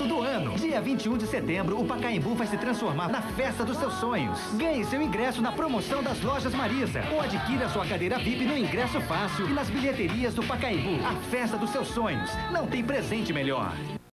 do ano. Dia 21 de setembro, o Pacaembu vai se transformar na festa dos seus sonhos. Ganhe seu ingresso na promoção das lojas Marisa. Ou adquira sua cadeira VIP no ingresso fácil e nas bilheterias do Pacaembu. A festa dos seus sonhos. Não tem presente melhor.